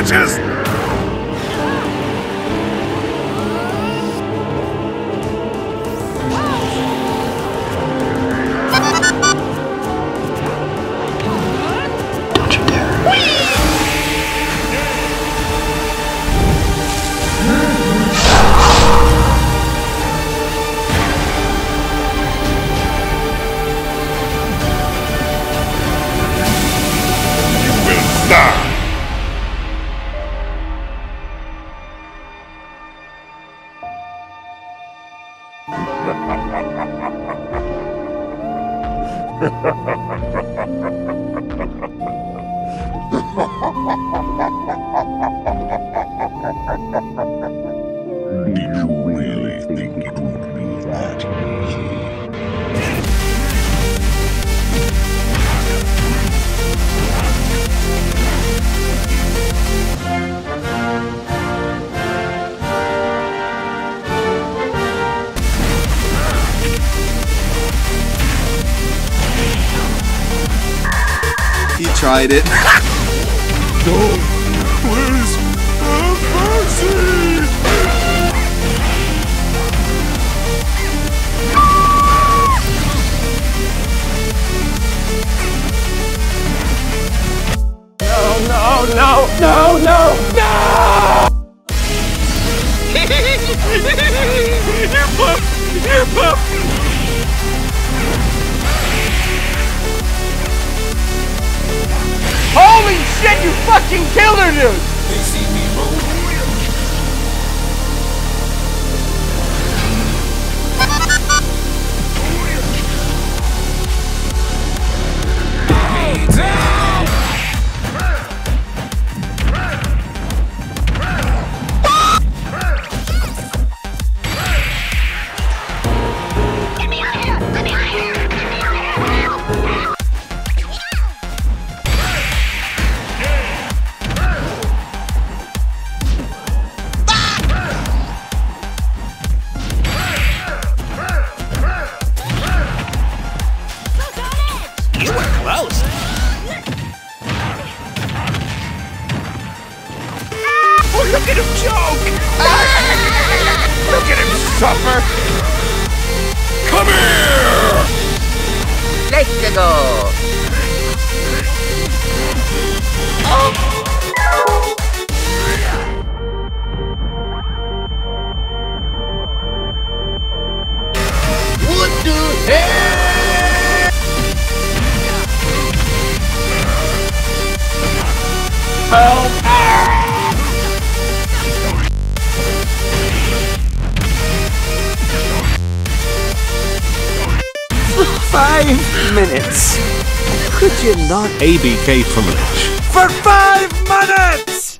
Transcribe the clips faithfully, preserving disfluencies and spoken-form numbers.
bitches! Don't you dare. Did you really think it would be that easy? He tried it. No, please, have mercy! No, no, no, no, no! You're pooped! You're pooped! Holy shit, you fucking killed her, dude! They see me roll. You were close. Oh, look at him choke! Look at him suffer! Come here! Let's go! What the hell? Help! For five minutes. Could you not? A B K privilege. For five minutes!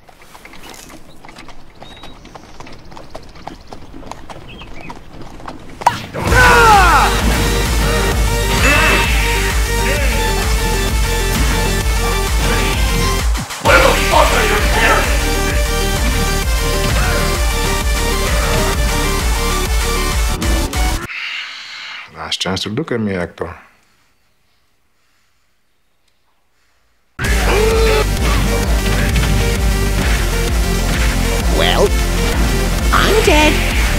Ah! Where the fuck are your parents? Last chance to look at me, actor. Well, I'm dead.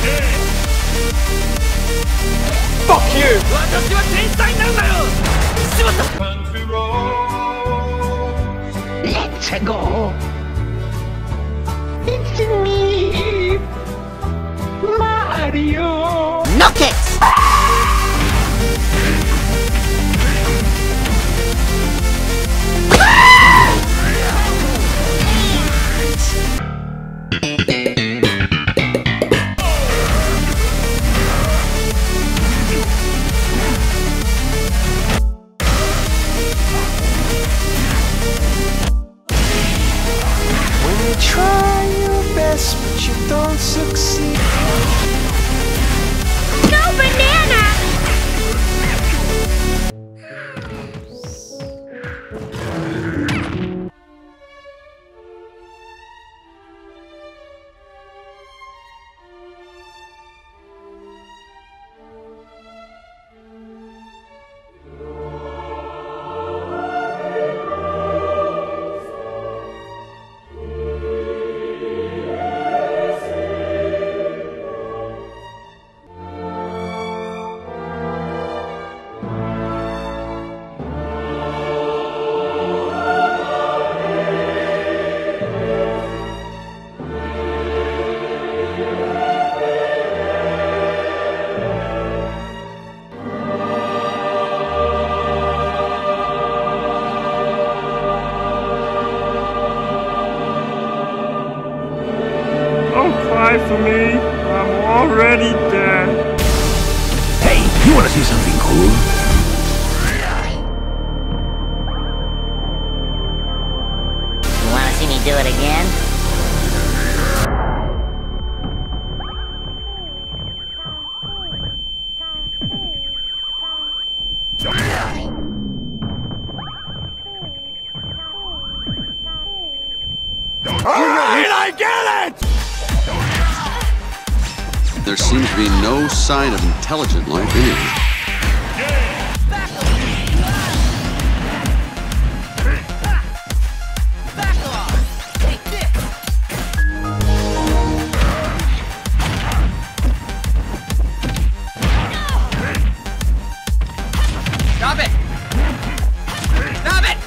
Fuck you! 私は天才なんだよ! Let's go. It's me, Mario. Knock it! Try your best, but you don't succeed. cry for me. I'm already dead. Hey, you wanna see something cool? You wanna see me do it again? Alright, I get it! There seems to be no sign of intelligent life anywhere. Stop it! Stop it!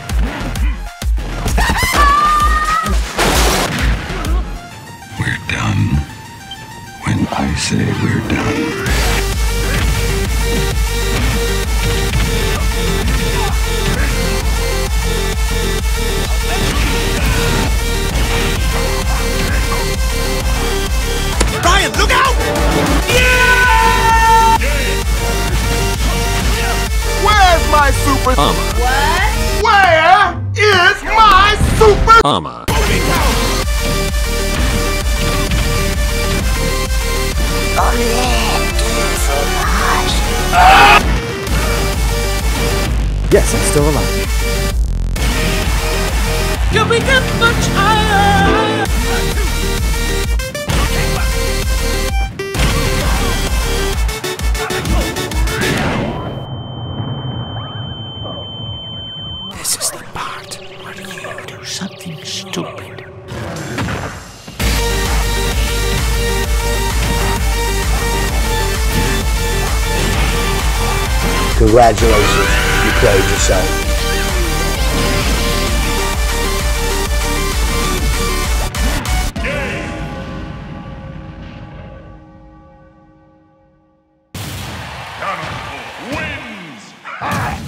We're done. When I say we're done. Ryan, look out! Yeah! Where's my super Armor. Where is my super Armor. Yes, I'm still alive. Can we get much higher? This is the part where you do something stupid. Congratulations, you played yourself.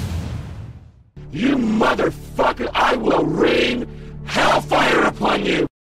You motherfucker, I will rain hellfire upon you!